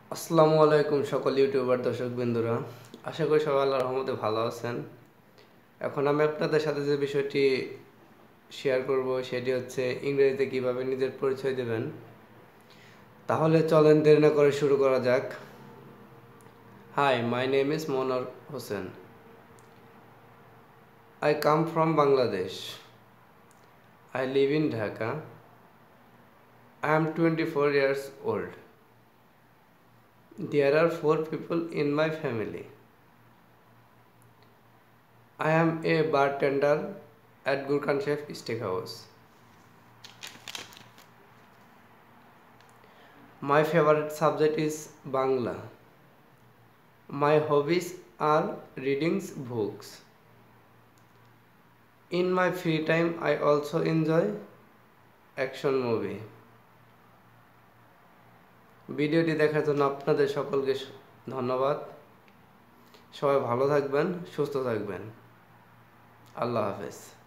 আসসালামু আলাইকুম সকল ইউটিউবার দর্শক বিন্দুরা, আশা করি সবাই আল্লাহর রহমতে ভালো আছেন। এখন আমি আপনাদের সাথে যে বিষয়টি শেয়ার করব সেটি হচ্ছে ইংরেজিতে কিভাবে নিজের পরিচয় দেবেন। তাহলে চলেন দেরি না করে শুরু করা যাক। Hi, my name is Monor Hossain. I come from Bangladesh. I live in Dhaka. I am 24 years old. There are 4 people in my family. I am a bartender at Gurkhan Chef Steakhouse. My favorite subject is Bangla. My hobbies are reading books. In my free time, I also enjoy action movie. ভিডিওটি দেখার জন্য আপনাদের সকলকে ধন্যবাদ। সবাই ভালো থাকবেন, সুস্থ থাকবেন। আল্লাহ হাফেজ।